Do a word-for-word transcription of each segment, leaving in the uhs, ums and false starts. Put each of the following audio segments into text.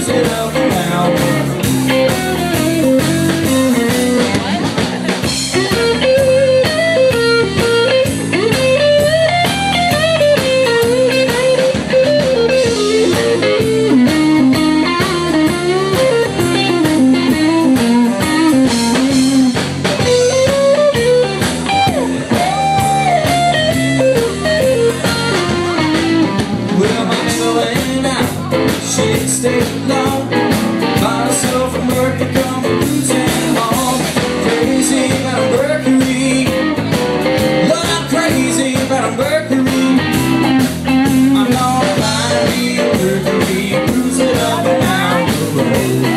cruise it up and down. She stayed long, by herself from work to come cruising home. Crazy about a Mercury, Lord, I'm crazy about a Mercury. I'm gonna buy me a Mercury, cruise it up and down the road.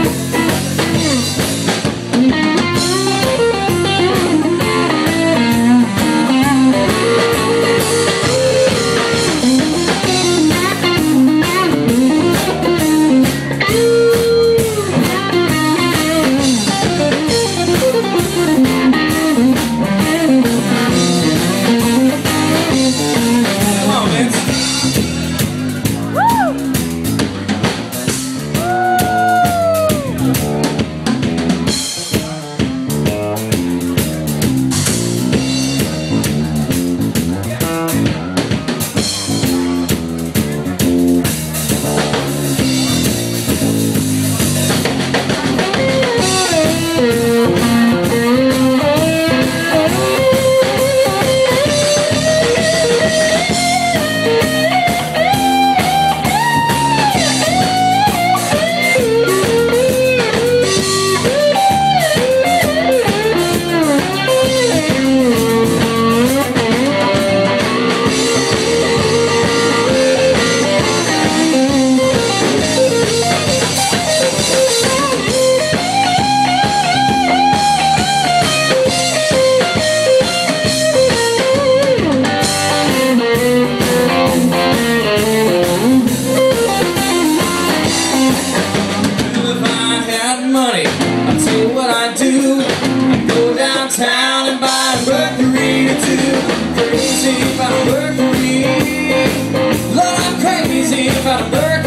Money, I'll tell you what I do. I go downtown and buy a Mercury or two. Crazy about a Mercury, Lord, I'm crazy about a Mercury.